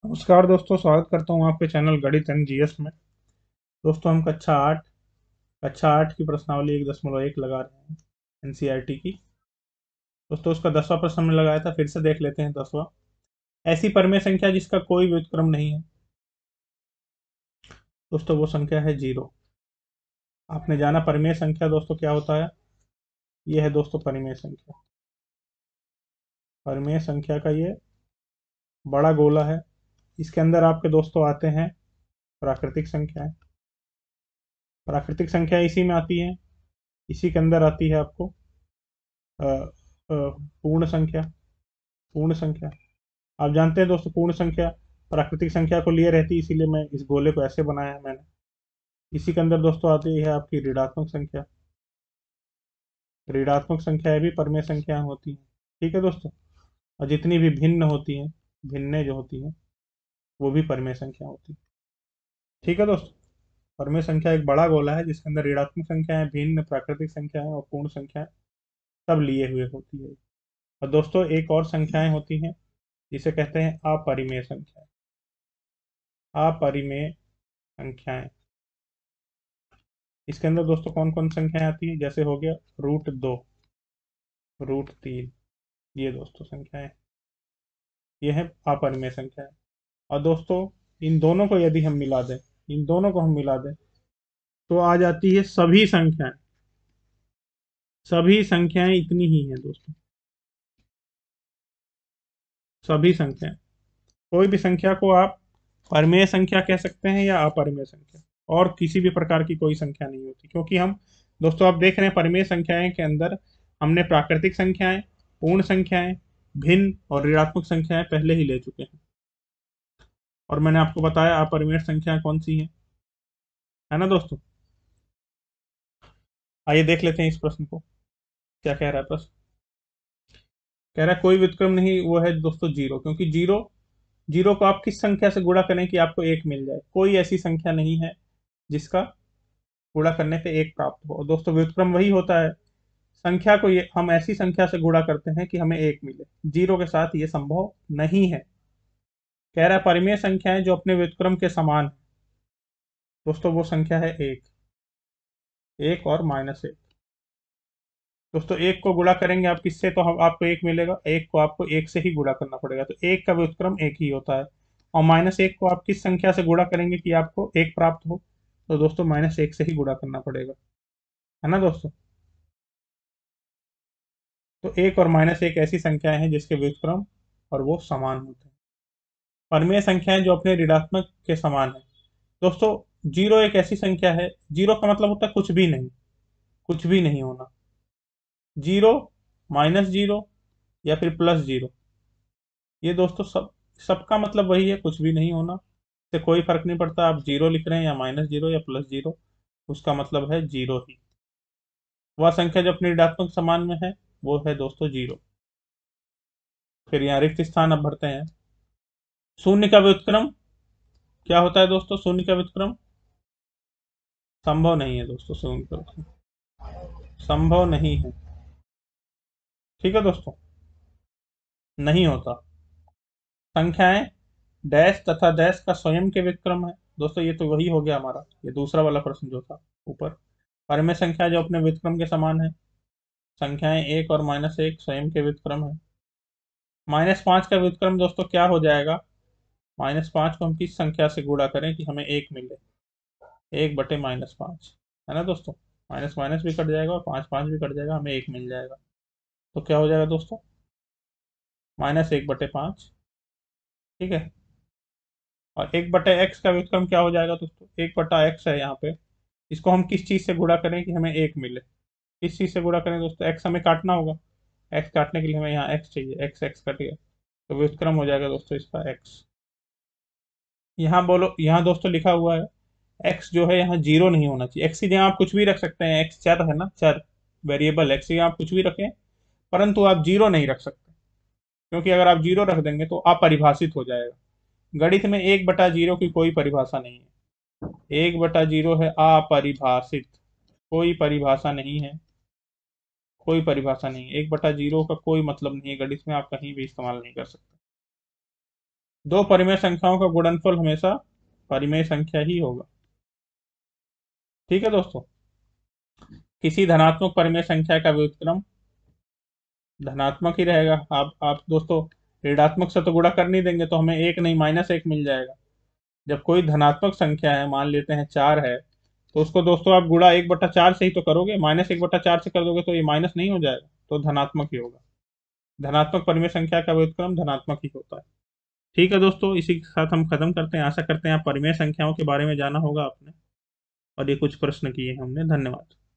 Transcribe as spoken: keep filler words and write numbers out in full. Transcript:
नमस्कार दोस्तों, स्वागत करता हूँ आपके चैनल गणित एंड जीएस में। दोस्तों, हम कक्षा आठ कक्षा आठ की प्रश्नावली एक दशमलव एक लगा रहे हैं एनसीईआरटी की। दोस्तों, उसका दसवां प्रश्न हमने लगाया था, फिर से देख लेते हैं दसवां। ऐसी परमेय संख्या जिसका कोई व्युत्क्रम नहीं है। दोस्तों, वो संख्या है जीरो। आपने जाना परमेय संख्या दोस्तों क्या होता है। ये है दोस्तों परिमेय संख्या। परिमेय संख्या का ये बड़ा गोला है। इसके अंदर आपके दोस्तों आते हैं प्राकृतिक संख्याएं। प्राकृतिक संख्या इसी में आती है। इसी के अंदर आती है आपको अ, अ, पूर्ण संख्या। पूर्ण संख्या आप जानते हैं दोस्तों, पूर्ण संख्या प्राकृतिक संख्या को लिए रहती है, इसीलिए मैं इस गोले को ऐसे बनाया है मैंने। इसी के अंदर दोस्तों आती है आपकी ऋणात्मक संख्या। ऋणात्मक संख्याएं भी परमेय संख्या होती हैं। ठीक है दोस्तों। और जितनी भी भिन्न होती हैं, भिन्ने जो होती हैं, वो भी परमेय संख्या होती है। ठीक है दोस्तों। परमेय संख्या एक बड़ा गोला है जिसके अंदर ऋणात्मक संख्याएं, भिन्न प्राकृतिक संख्याएं और पूर्ण संख्याएं सब लिए हुए होती है। और दोस्तों, एक और संख्याएं होती हैं जिसे कहते हैं अपरिमेय संख्याएं। अपरिमेय संख्याएं इसके अंदर दोस्तों कौन कौन संख्याएं आती है, जैसे हो गया रूट दो, रूट तीन। ये दोस्तों संख्याएं, ये है अपरिमेय संख्याएं। और दोस्तों, इन दोनों को यदि हम मिला दें, इन दोनों को हम मिला दें तो आ जाती है सभी संख्याएं। सभी संख्याएं इतनी ही हैं दोस्तों। सभी संख्याएं, कोई भी संख्या को आप परिमेय संख्या कह सकते हैं या अपरिमेय संख्या, और किसी भी प्रकार की कोई संख्या नहीं होती, क्योंकि हम दोस्तों आप देख रहे हैं परिमेय संख्याएं के अंदर हमने प्राकृतिक संख्याएं, पूर्ण संख्याएं, भिन्न और ऋणात्मक संख्याएं पहले ही ले चुके हैं। और मैंने आपको बताया अपरिमेय संख्याएं कौन सी हैं, है ना दोस्तों। आइए देख लेते हैं इस प्रश्न को, क्या कह रहा है प्रश्न। कह रहा है कोई व्युत्क्रम नहीं, वो है दोस्तों जीरो, क्योंकि जीरो जीरो को आप किस संख्या से गुणा करें कि आपको एक मिल जाए। कोई ऐसी संख्या नहीं है जिसका गुणा करने पे एक प्राप्त हो। और दोस्तों, व्युत्क्रम वही होता है, संख्या को ये हम ऐसी संख्या से गुणा करते हैं कि हमें एक मिले। जीरो के साथ ये संभव नहीं है। कह रहा है परिमेय संख्याएं जो अपने व्युत्क्रम के समान है। दोस्तों, वो संख्या है एक। एक और माइनस एक। दोस्तों, एक को गुणा करेंगे आप किससे, तो हम आपको एक मिलेगा। एक को आपको एक से ही गुणा करना पड़ेगा, तो एक का व्युत्क्रम एक ही होता है। और माइनस एक को आप किस संख्या से गुणा करेंगे कि आपको एक प्राप्त हो, तो दोस्तों माइनस एक से ही गुणा करना पड़ेगा, है ना दोस्तों। तो एक और माइनस एक ऐसी संख्याएं हैं जिसके व्युत्क्रम और वो समान होते हैं। परमेय संख्याएं जो अपने ऋणात्मक के समान है। दोस्तों, जीरो एक ऐसी संख्या है, जीरो का मतलब होता है कुछ भी नहीं, कुछ भी नहीं होना। जीरो, माइनस जीरो या फिर प्लस जीरो, ये दोस्तों सब सबका मतलब वही है, कुछ भी नहीं होना। इससे कोई फर्क नहीं पड़ता आप जीरो लिख रहे हैं या माइनस जीरो या प्लस जीरो, उसका मतलब है जीरो ही। वह संख्या जो अपने ऋणात्मक समान में है वो है दोस्तों जीरो। फिर यहाँ रिक्त स्थान अब भरते हैं। शून्य का व्युत्क्रम क्या होता है दोस्तों, शून्य का व्युत्क्रम संभव नहीं है दोस्तों। शून्य का व्युत्क्रम संभव नहीं है। ठीक है दोस्तों, नहीं होता। संख्याएं डैश तथा डैश का स्वयं के व्युत्क्रम है। दोस्तों, ये तो वही हो गया हमारा, ये दूसरा वाला प्रश्न जो था ऊपर। परमेय संख्या जो अपने व्युत्क्रम के समान है। संख्याएं एक और माइनस एक स्वयं के व्युत्क्रम है। माइनस पांच का व्युत्क्रम दोस्तों क्या हो जाएगा। माइनस पांच को हम किस संख्या से गुणा करें कि हमें एक मिले। एक बटे माइनस पांच, है ना दोस्तों। माइनस माइनस भी कट जाएगा और पांच पांच भी कट जाएगा, हमें एक मिल जाएगा। तो क्या हो जाएगा दोस्तों, माइनस एक बटे पांच। ठीक है। और एक बटे एक्स का व्युत्क्रम क्या हो जाएगा दोस्तों, एक बटा एक्स है यहाँ पे। इसको हम किस चीज से गुणा करें कि हमें एक मिले। किस चीज से गुणा करें दोस्तों, एक्स हमें काटना होगा। एक्स काटने के लिए हमें यहाँ एक्स चाहिए, एक्स एक्स कट गया, तो व्युत्क्रम हो जाएगा दोस्तों इसका एक्स। यहाँ बोलो, यहाँ दोस्तों लिखा हुआ है एक्स जो है यहाँ जीरो नहीं होना चाहिए। एक्स की जगह आप कुछ भी रख सकते हैं, एक्स चर है ना, चर वेरिएबल। एक्स की जगह आप कुछ भी रखें, परंतु आप जीरो नहीं रख सकते, क्योंकि अगर आप जीरो रख देंगे तो अपरिभाषित हो जाएगा। गणित में एक बटा जीरो की कोई परिभाषा नहीं है। एक बटा जीरो है अपरिभाषित, कोई परिभाषा नहीं है। कोई परिभाषा नहीं है, एक बटा जीरो का कोई मतलब नहीं है, गणित में आप कहीं भी इस्तेमाल नहीं कर सकते। दो परिमेय संख्याओं का गुणनफल हमेशा परिमेय संख्या ही होगा। ठीक है दोस्तों, किसी धनात्मक परिमेय संख्या का व्युत्क्रम धनात्मक ही रहेगा। आप आप दोस्तों ऋणात्मक से तो गुणा कर नहीं देंगे, तो हमें एक नहीं माइनस एक मिल जाएगा। जब कोई धनात्मक संख्या है, मान लेते हैं चार है, तो उसको दोस्तों आप गुणा एक बटा चार से ही तो करोगे, माइनस एक बटा चार से कर दोगे तो ये माइनस नहीं हो जाएगा, तो धनात्मक ही होगा। धनात्मक परिमेय संख्या का व्युत्क्रम धनात्मक ही होता है। ठीक है दोस्तों, इसी के साथ हम खत्म करते हैं। आशा करते हैं आप परिमेय संख्याओं के बारे में जाना होगा आपने, और ये कुछ प्रश्न किए हैं हमने। धन्यवाद।